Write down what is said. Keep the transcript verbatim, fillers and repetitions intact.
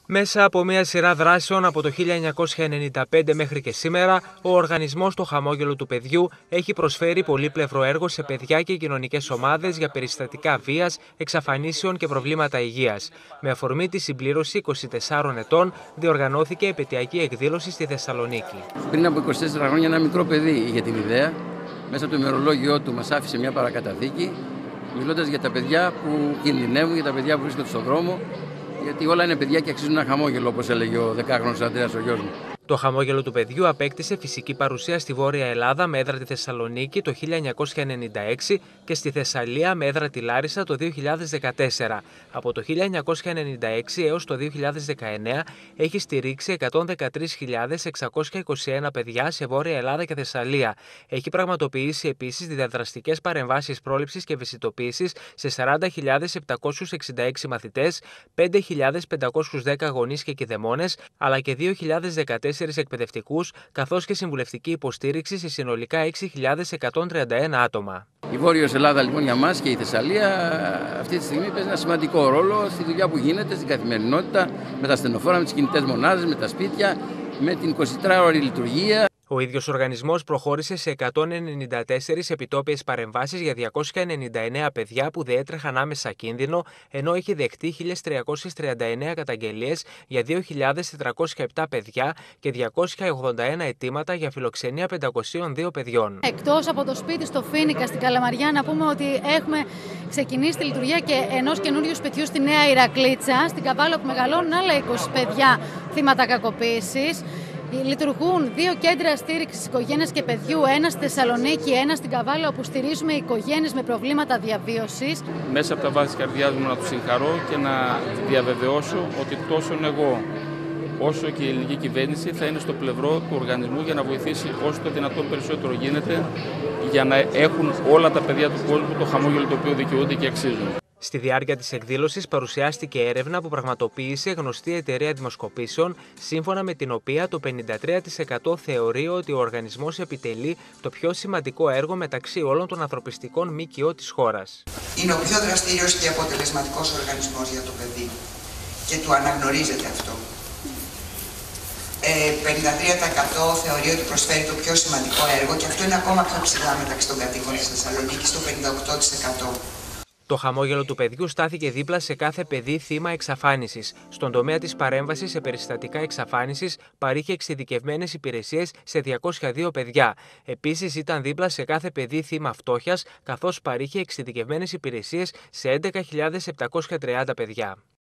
Μέσα από μια σειρά δράσεων από το χίλια εννιακόσια ενενήντα πέντε μέχρι και σήμερα, ο οργανισμός Το Χαμόγελο του Παιδιού έχει προσφέρει πολύπλευρο έργο σε παιδιά και κοινωνικές ομάδες για περιστατικά βίας, εξαφανίσεων και προβλήματα υγείας. Με αφορμή τη συμπλήρωση είκοσι τεσσάρων ετών, διοργανώθηκε επαιτειακή εκδήλωση στη Θεσσαλονίκη. Πριν από είκοσι τέσσερα χρόνια, ένα μικρό παιδί είχε την ιδέα. Μέσα από το ημερολόγιό του μας άφησε μια παρακαταθήκη, μιλώντας για τα παιδιά που κινδυνεύουν, για τα παιδιά που βρίσκονται στον δρόμο. Γιατί όλα είναι παιδιά και αξίζουν ένα χαμόγελο, όπως έλεγε ο δεκάχρονος Ανδρέας ο γιος μου. Το Χαμόγελο του Παιδιού απέκτησε φυσική παρουσία στη Βόρεια Ελλάδα με έδρα τη Θεσσαλονίκη το χίλια εννιακόσια ενενήντα έξι και στη Θεσσαλία με έδρα τη Λάρισα το δύο χιλιάδες δεκατέσσερα. Από το χίλια εννιακόσια ενενήντα έξι έως το δύο χιλιάδες δεκαεννέα έχει στηρίξει εκατόν δεκατρείς χιλιάδες εξακόσια είκοσι ένα παιδιά σε Βόρεια Ελλάδα και Θεσσαλία. Έχει πραγματοποιήσει επίσης διαδραστικές παρεμβάσεις πρόληψης και ευαισθητοποίησης σε σαράντα χιλιάδες επτακόσιους εξήντα έξι μαθητές, πέντε χιλιάδες πεντακόσιους δέκα γονείς και κηδεμόνες, αλλά και δύο χιλιάδες δεκατέσσερα εκπαιδευτικούς, καθώς και συμβουλευτική υποστήριξη σε συνολικά έξι χιλιάδες εκατόν τριάντα ένα άτομα. Η Βόρειος Ελλάδα λοιπόν για μας και η Θεσσαλία αυτή τη στιγμή παίζει ένα σημαντικό ρόλο στη δουλειά που γίνεται στην καθημερινότητα, με τα στενοφόρα, με τις κινητές μονάδες, με τα σπίτια, με την εικοσιτετράωρη λειτουργία. Ο ίδιος οργανισμός προχώρησε σε εκατόν ενενήντα τέσσερις επιτόπιες παρεμβάσεις για διακόσια ενενήντα εννέα παιδιά που διέτρεχαν άμεσα κίνδυνο, ενώ έχει δεχτεί χίλιες τριακόσιες τριάντα εννέα καταγγελίες για δύο χιλιάδες τετρακόσια επτά παιδιά και διακόσια ογδόντα ένα αιτήματα για φιλοξενία πεντακοσίων δύο παιδιών. Εκτός από το σπίτι στο Φοίνικα στην Καλαμαριά, να πούμε ότι έχουμε ξεκινήσει τη λειτουργία και ενός καινούριου σπιτιού στη Νέα Ηρακλήτσα, στην Καβάλο, που μεγαλώνουν άλλα είκοσι παιδιά θύματα κακοποίησης. Λειτουργούν δύο κέντρα στήριξης οικογένειας και παιδιού, ένα στη Θεσσαλονίκη, ένα στην Καβάλα, όπου στηρίζουμε οικογένειες με προβλήματα διαβίωσης. Μέσα από τα βάθη της καρδιάς μου να τους συγχαρώ και να διαβεβαιώσω ότι τόσο εγώ όσο και η ελληνική κυβέρνηση θα είναι στο πλευρό του οργανισμού για να βοηθήσει όσο το δυνατόν περισσότερο γίνεται για να έχουν όλα τα παιδιά του κόσμου το χαμόγελο το οποίο δικαιούνται και αξίζουν. Στη διάρκεια της εκδήλωσης παρουσιάστηκε έρευνα που πραγματοποίησε γνωστή εταιρεία δημοσκοπήσεων, σύμφωνα με την οποία το πενήντα τρία τοις εκατό θεωρεί ότι ο οργανισμός επιτελεί το πιο σημαντικό έργο μεταξύ όλων των ανθρωπιστικών ΜΚΟ της χώρας. Είναι ο πιο δραστήριος και αποτελεσματικός οργανισμός για το παιδί και του αναγνωρίζεται αυτό. Ε, πενήντα τρία τοις εκατό θεωρεί ότι προσφέρει το πιο σημαντικό έργο και αυτό είναι ακόμα πιο ψηλά μεταξύ των κατοίκων της Θεσσαλονίκης, το πενήντα οκτώ τοις εκατό. Το Χαμόγελο του Παιδιού στάθηκε δίπλα σε κάθε παιδί θύμα εξαφάνισης. Στον τομέα της παρέμβασης σε περιστατικά εξαφάνισης παρήχε εξειδικευμένες υπηρεσίες σε διακόσια δύο παιδιά. Επίσης ήταν δίπλα σε κάθε παιδί θύμα φτώχειας, καθώς παρήχε εξειδικευμένες υπηρεσίες σε έντεκα χιλιάδες επτακόσια τριάντα παιδιά.